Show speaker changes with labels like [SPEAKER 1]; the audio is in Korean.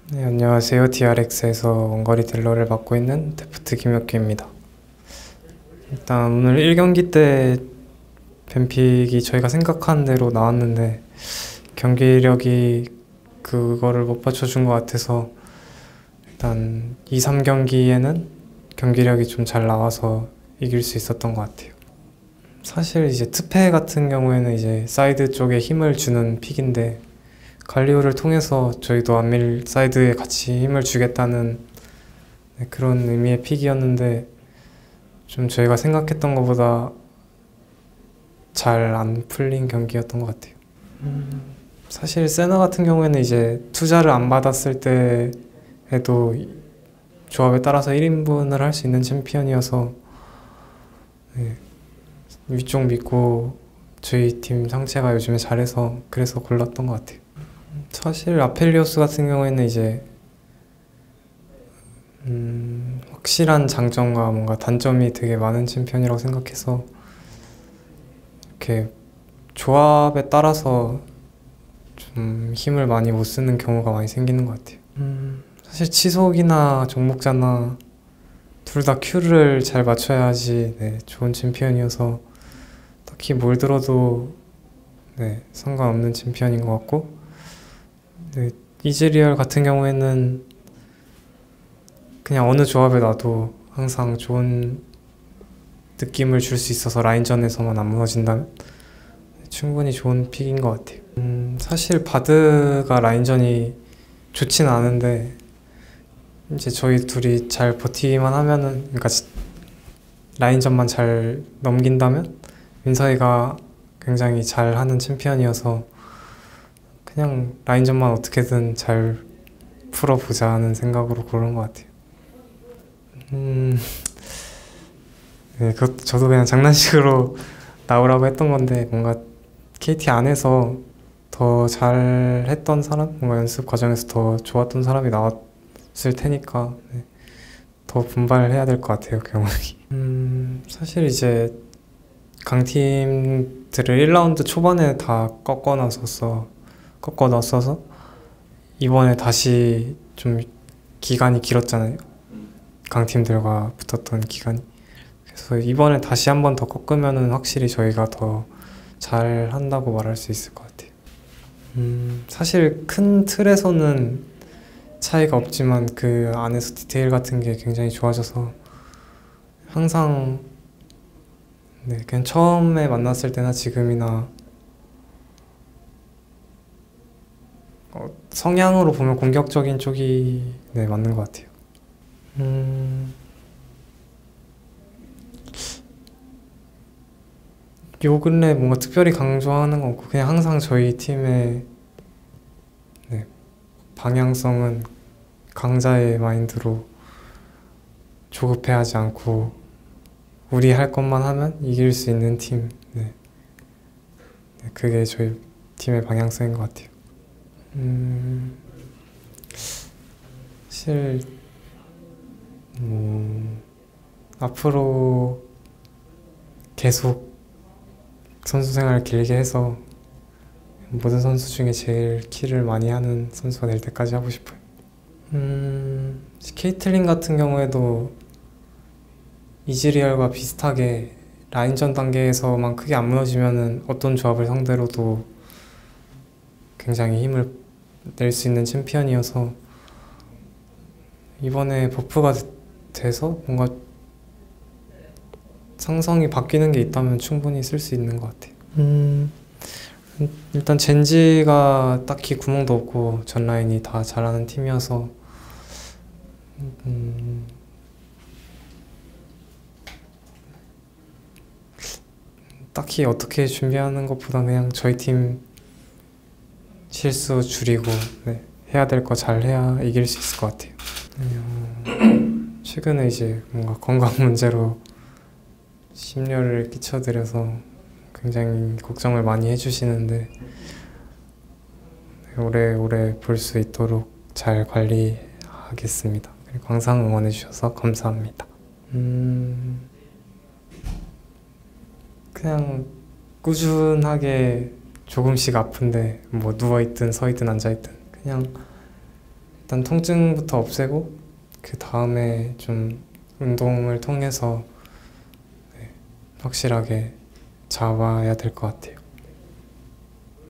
[SPEAKER 1] 네, 안녕하세요. DRX에서 원거리 딜러를 맡고 있는 데프트 김혁규입니다. 일단 오늘 1경기 때 뱀픽이 저희가 생각한 대로 나왔는데 경기력이 그거를 못 받쳐준 것 같아서 일단 2, 3경기에는 경기력이 좀 잘 나와서 이길 수 있었던 것 같아요. 사실 이제 트페 같은 경우에는 이제 사이드 쪽에 힘을 주는 픽인데 갈리오를 통해서 저희도 안밀 사이드에 같이 힘을 주겠다는 그런 의미의 픽이었는데 좀 저희가 생각했던 것보다 잘 안 풀린 경기였던 것 같아요. 사실 세나 같은 경우에는 이제 투자를 안 받았을 때에도 조합에 따라서 1인분을 할 수 있는 챔피언이어서 위쪽 믿고 저희 팀 상체가 요즘에 잘해서 그래서 골랐던 것 같아요. 사실 아펠리오스 같은 경우에는 이제 확실한 장점과 뭔가 단점이 되게 많은 챔피언이라고 생각해서 이렇게 조합에 따라서 좀 힘을 많이 못 쓰는 경우가 많이 생기는 것 같아요. 사실 치속이나 정복자나 둘 다 큐를 잘 맞춰야지 좋은 챔피언이어서 딱히 뭘 들어도 상관없는 챔피언인 것 같고 이즈리얼 같은 경우에는 그냥 어느 조합에 놔도 항상 좋은 느낌을 줄 수 있어서 라인전에서만 안 무너진다면 충분히 좋은 픽인 것 같아요. 사실 바드가 라인전이 좋진 않은데 이제 저희 둘이 잘 버티기만 하면은 그러니까 라인전만 잘 넘긴다면 윈서이가 굉장히 잘하는 챔피언이어서 그냥 라인전만 어떻게든 잘 풀어보자 하는 생각으로 고른 것 같아요. 저도 그냥 장난식으로 나오라고 했던 건데 뭔가 KT 안에서 더 잘했던 사람, 뭔가 연습 과정에서 더 좋았던 사람이 나왔을 테니까 더 분발해야 될 것 같아요, 경험이. 사실 이제 강팀들을 1라운드 초반에 다 꺾어놨어서 이번에 다시 좀 기간이 길었잖아요. 강팀들과 붙었던 기간이. 그래서 이번에 다시 한 번 더 꺾으면은 확실히 저희가 더 잘한다고 말할 수 있을 것 같아요. 사실 큰 틀에서는 차이가 없지만 그 안에서 디테일 같은 게 굉장히 좋아져서 항상 그냥 처음에 만났을 때나 지금이나 성향으로 보면 공격적인 쪽이 맞는 것 같아요. 요 근래 뭔가 특별히 강조하는 건 없고 그냥 항상 저희 팀의 방향성은 강자의 마인드로 조급해하지 않고 우리 할 것만 하면 이길 수 있는 팀. 그게 저희 팀의 방향성인 것 같아요. 사실 앞으로 계속 선수 생활 길게 해서 모든 선수 중에 제일 킬을 많이 하는 선수가 될 때까지 하고 싶어요. 케이틀린 같은 경우에도 이즈리얼과 비슷하게 라인전 단계에서만 크게 안 무너지면은 어떤 조합을 상대로도 굉장히 힘을 낼 수 있는 챔피언이어서 이번에 버프가 돼서 뭔가 상성이 바뀌는 게 있다면 충분히 쓸 수 있는 것 같아요. 일단 젠지가 딱히 구멍도 없고 전 라인이 다 잘하는 팀이어서 딱히 어떻게 준비하는 것보다 그냥 저희 팀 실수 줄이고 해야 될 거 잘 해야 이길 수 있을 것 같아요. 최근에 이제 뭔가 건강 문제로 심려를 끼쳐드려서 굉장히 걱정을 많이 해주시는데 오래오래 볼 수 있도록 잘 관리하겠습니다. 그리고 항상 응원해주셔서 감사합니다. 그냥 꾸준하게 조금씩 아픈데 뭐 누워있든 서있든 앉아있든 그냥 일단 통증부터 없애고 그 다음에 좀 운동을 통해서 네, 확실하게 잡아야 될 것 같아요.